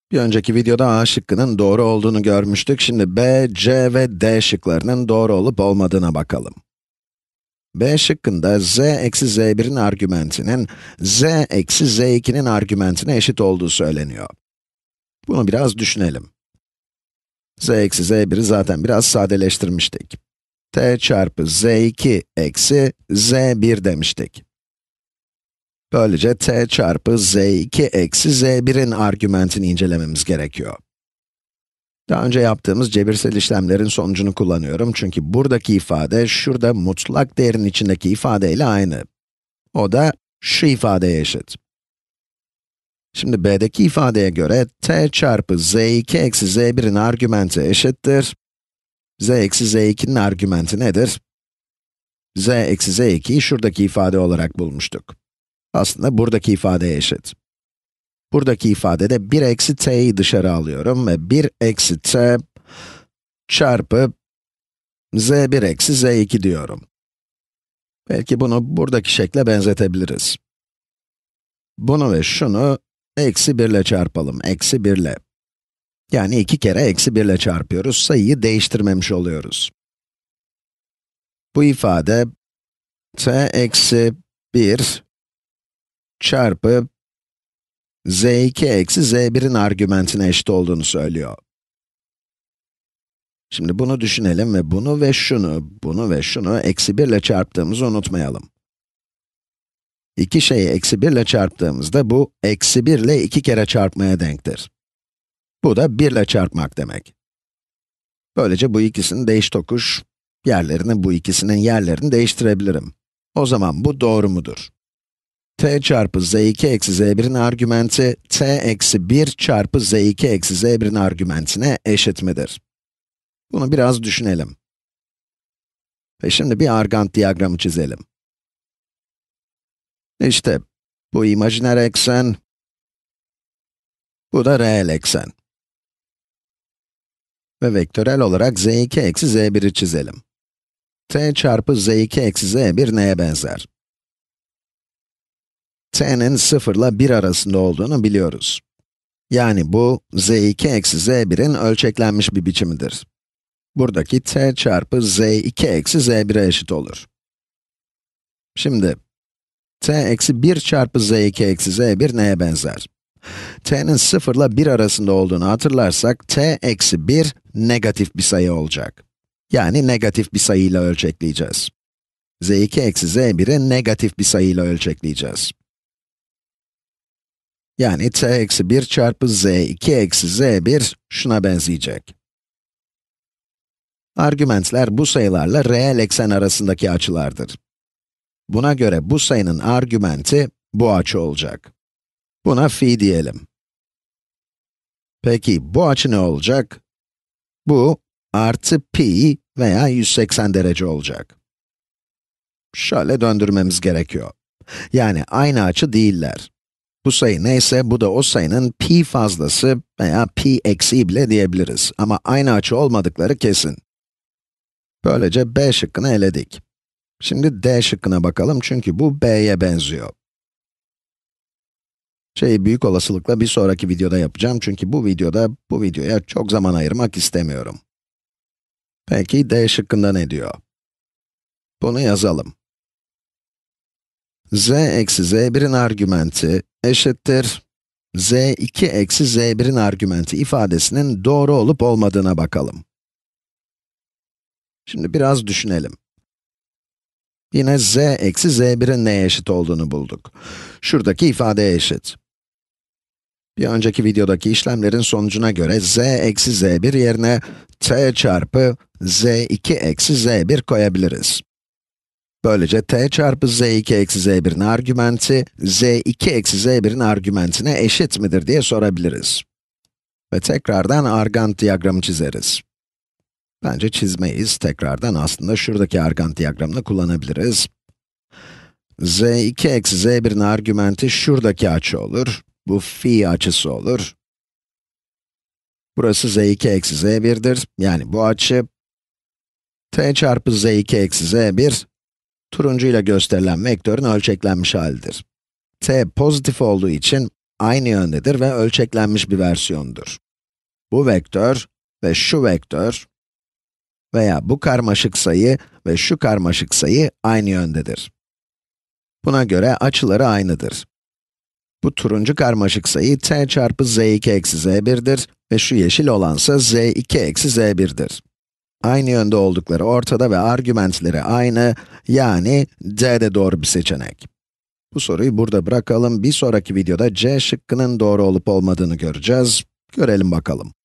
Bir önceki videoda A şıkkının doğru olduğunu görmüştük. Şimdi B, C ve D şıklarının doğru olup olmadığına bakalım. B şıkkında z eksi z1'in argümentinin z eksi z2'nin argümentine eşit olduğu söyleniyor. Bunu biraz düşünelim. Z eksi z1'i zaten biraz sadeleştirmiştik. T çarpı z2 eksi z1 demiştik. Böylece t çarpı z2 eksi z1'in argümentini incelememiz gerekiyor. Daha önce yaptığımız cebirsel işlemlerin sonucunu kullanıyorum çünkü buradaki ifade, şurada mutlak değerin içindeki ifadeyle aynı. O da şu ifadeye eşit. Şimdi b'deki ifadeye göre t çarpı z2 eksi z1'in argümenti eşittir. Z eksi z2'nin argümenti nedir? Z eksi z2'yi şuradaki ifade olarak bulmuştuk. Aslında buradaki ifadeye eşit. Buradaki ifadede 1 eksi t'yi dışarı alıyorum ve 1 eksi t çarpı z1 eksi z2 diyorum. Belki bunu buradaki şekle benzetebiliriz. Bunu ve şunu eksi 1 ile çarpalım, eksi 1 ile. Yani 2 kere eksi 1 ile çarpıyoruz, sayıyı değiştirmemiş oluyoruz. Bu ifade t eksi 1 çarpı z2 eksi z1'in argümentine eşit olduğunu söylüyor. Şimdi bunu düşünelim ve bunu ve şunu eksi 1 ile çarptığımızı unutmayalım. İki şeyi eksi 1 ile çarptığımızda bu, eksi 1 ile 2 kere çarpmaya denktir. Bu da 1 ile çarpmak demek. Böylece bu ikisini değiş tokuş, bu ikisinin yerlerini değiştirebilirim. O zaman bu doğru mudur? T çarpı z2 eksi z1'in argümenti, t eksi 1 çarpı z2 eksi z1'in argümentine eşit midir? Bunu biraz düşünelim. Ve şimdi bir argand diyagramı çizelim. İşte, bu imajiner eksen, bu da reel eksen. Ve vektörel olarak z2 eksi z1'i çizelim. T çarpı z2 eksi z1 neye benzer? T'nin 0 ile 1 arasında olduğunu biliyoruz. Yani bu, z2 eksi z1'in ölçeklenmiş bir biçimidir. Buradaki t çarpı z2 eksi z1'e eşit olur. Şimdi, t eksi 1 çarpı z2 eksi z1 neye benzer? T'nin 0 ile 1 arasında olduğunu hatırlarsak, t eksi 1 negatif bir sayı olacak. Yani negatif bir sayıyla ölçekleyeceğiz. z2 eksi z1'i negatif bir sayıyla ölçekleyeceğiz. Yani t eksi 1 çarpı z2 eksi z1 şuna benzeyecek. Argümentler bu sayılarla reel eksen arasındaki açılardır. Buna göre bu sayının argümenti bu açı olacak. Buna phi diyelim. Peki bu açı ne olacak? Bu artı pi veya 180 derece olacak. Şöyle döndürmemiz gerekiyor. Yani aynı açı değiller. Bu sayı neyse, bu da o sayının pi fazlası veya pi eksiği bile diyebiliriz. Ama aynı açı olmadıkları kesin. Böylece B şıkkını eledik. Şimdi D şıkkına bakalım çünkü bu B'ye benziyor. Büyük olasılıkla bir sonraki videoda yapacağım çünkü bu videoya çok zaman ayırmak istemiyorum. Peki D şıkkında ne diyor? Bunu yazalım. Z eksi z1'in argümenti eşittir z2 eksi z1'in argümenti ifadesinin doğru olup olmadığına bakalım. Şimdi biraz düşünelim. Yine z eksi z1'in neye eşit olduğunu bulduk. Şuradaki ifadeye eşit. Bir önceki videodaki işlemlerin sonucuna göre z eksi z1 yerine t çarpı z2 eksi z1 koyabiliriz. Böylece t çarpı z2 eksi z1'in argümenti, z2 eksi z1'in argümentine eşit midir diye sorabiliriz. Ve tekrardan argand diyagramı çizeriz. Bence çizmeyiz, tekrardan aslında şuradaki argand diyagramını kullanabiliriz. z2 eksi z1'in argümenti şuradaki açı olur. Bu phi açısı olur. Burası z2 eksi z1'dir, yani bu açı. T çarpı z2 eksi z1, turuncuyla gösterilen vektörün ölçeklenmiş halidir. T pozitif olduğu için, aynı yöndedir ve ölçeklenmiş bir versiyonudur. Bu vektör ve şu vektör veya bu karmaşık sayı ve şu karmaşık sayı aynı yöndedir. Buna göre açıları aynıdır. Bu turuncu karmaşık sayı t çarpı z2 eksi z1'dir ve şu yeşil olansa z2 eksi z1'dir. Aynı yönde oldukları ortada ve argümanları aynı, yani D de doğru bir seçenek. Bu soruyu burada bırakalım. Bir sonraki videoda C şıkkının doğru olup olmadığını göreceğiz. Görelim bakalım.